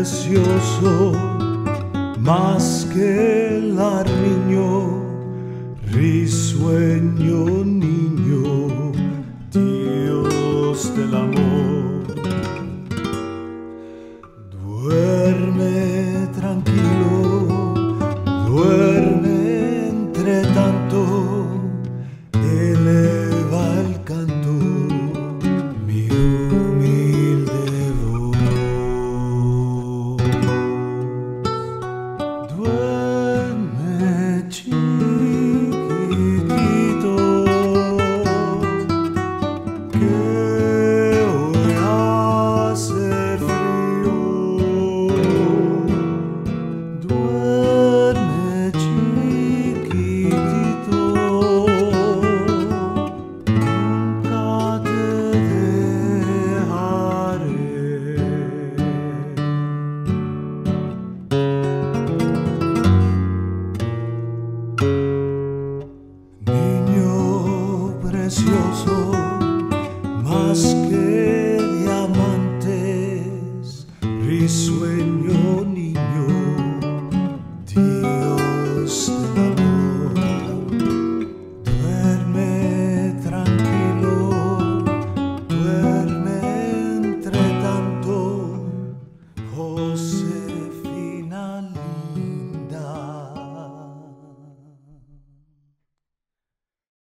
precioso, más que el armiño, risueño niño, Dios del amor. Duerme tranquilo, duerme entre tanto, eleva el canto mi humilde voz. Duerme chiquitito, que hoy hace frío. Duerme chiquitito, nunca te dejaré. Niño precioso, más que diamantes, risueño